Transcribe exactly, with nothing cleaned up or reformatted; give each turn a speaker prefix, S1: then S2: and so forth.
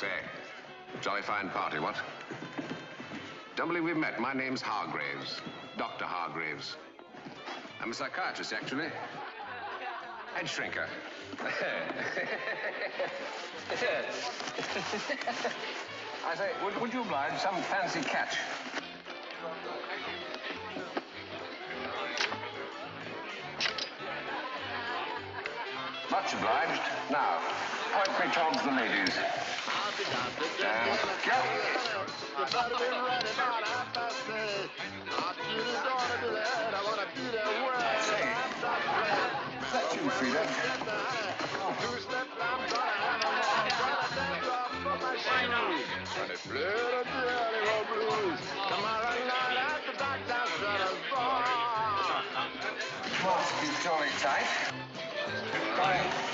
S1: say, jolly fine party, what? Don't believe we've met. My name's Hargraves, Doctor Hargraves. I'm a psychiatrist, actually. Head shrinker. I say, would, would you oblige some fancy catch? Much obliged. Now, point me towards the ladies. And go. Say, is that you, Frida? Must be jolly tight. Bye.